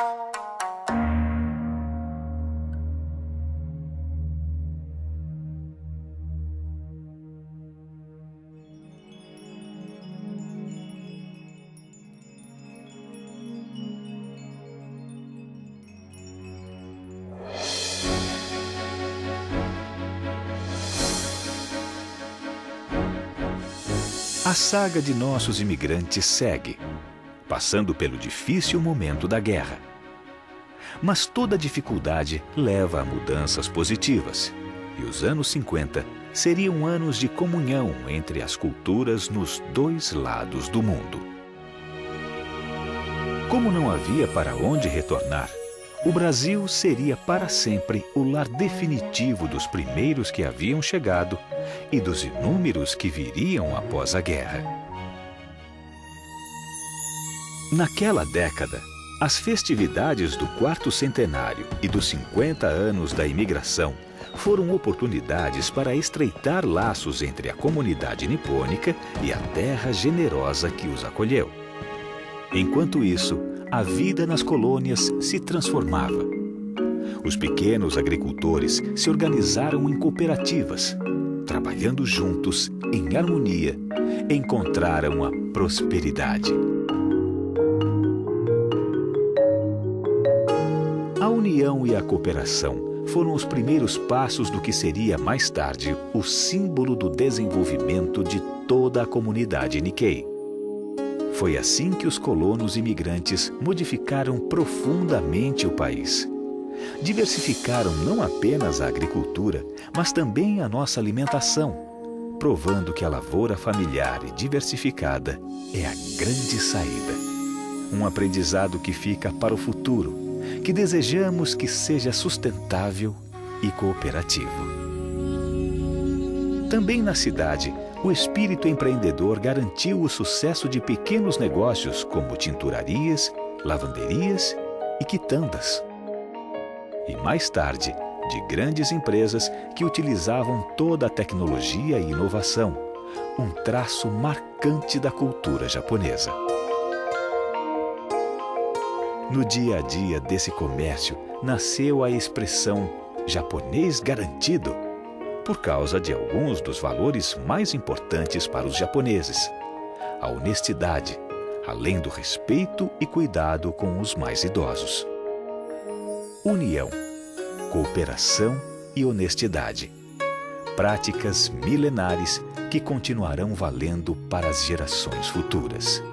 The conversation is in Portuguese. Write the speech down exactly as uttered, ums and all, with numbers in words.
A saga de nossos imigrantes segue, passando pelo difícil momento da guerra. Mas toda dificuldade leva a mudanças positivas, e os anos cinquenta seriam anos de comunhão entre as culturas nos dois lados do mundo. Como não havia para onde retornar, o Brasil seria para sempre o lar definitivo dos primeiros que haviam chegado e dos inúmeros que viriam após a guerra. Naquela década, as festividades do quarto centenário e dos cinquenta anos da imigração foram oportunidades para estreitar laços entre a comunidade nipônica e a terra generosa que os acolheu. Enquanto isso, a vida nas colônias se transformava. Os pequenos agricultores se organizaram em cooperativas. Trabalhando juntos, em harmonia, encontraram a prosperidade. A união e a cooperação foram os primeiros passos do que seria mais tarde o símbolo do desenvolvimento de toda a comunidade Nikkei. Foi assim que os colonos imigrantes modificaram profundamente o país. Diversificaram não apenas a agricultura, mas também a nossa alimentação, provando que a lavoura familiar e diversificada é a grande saída. Um aprendizado que fica para o futuro, que desejamos que seja sustentável e cooperativo. Também na cidade, o espírito empreendedor garantiu o sucesso de pequenos negócios como tinturarias, lavanderias e quitandas. E mais tarde, de grandes empresas que utilizavam toda a tecnologia e inovação, um traço marcante da cultura japonesa. No dia a dia desse comércio, nasceu a expressão japonês garantido, por causa de alguns dos valores mais importantes para os japoneses: a honestidade, além do respeito e cuidado com os mais idosos. União, cooperação e honestidade. Práticas milenares que continuarão valendo para as gerações futuras.